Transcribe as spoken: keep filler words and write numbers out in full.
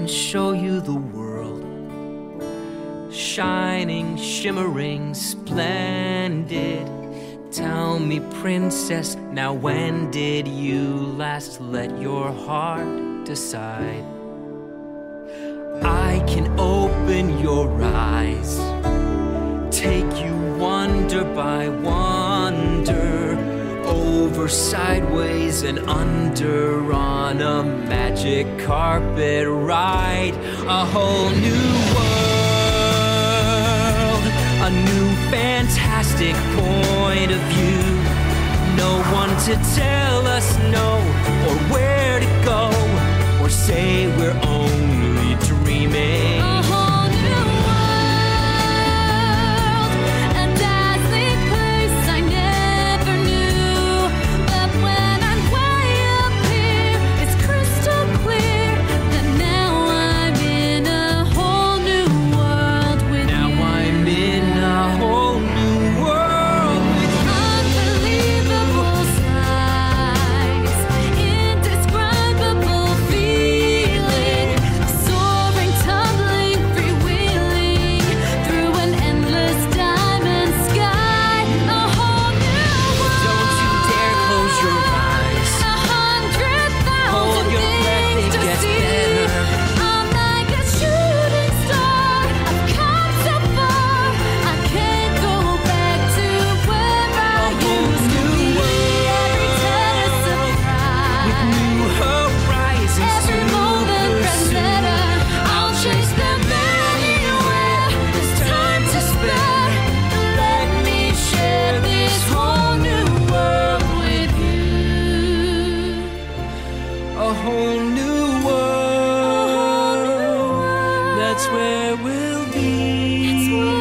show you the world, shining, shimmering, splendid. Tell me, princess, now when did you last let your heart decide? I can open your eyes, take you wonder by wonder, over, sideways, and under, on a magic carpet ride. A whole new world, a new fantastic point of view. No one to tell us no, or where to go, or say we're only dreaming. A whole new world, a dazzling place I never knew. But when I'm way up here, it's crystal clear that now I'm in a whole new world with Now you. I'm in a whole new world with you. Unbelievable sights, indescribable feeling, soaring, tumbling, freewheeling through an endless diamond sky. A whole new world. Don't you dare close your eyes. A hundred Hold thousand your breath, things it to gets see. better. I'm like a shooting star. I've come so far. I can't go back to where I whole used to new be. world Every turn a surprise. With new horizons Every to moment pursue. better. I'll chase them anywhere. There's time to spare. Let me share this whole new world with you. A whole new world. That's where we'll be. That's where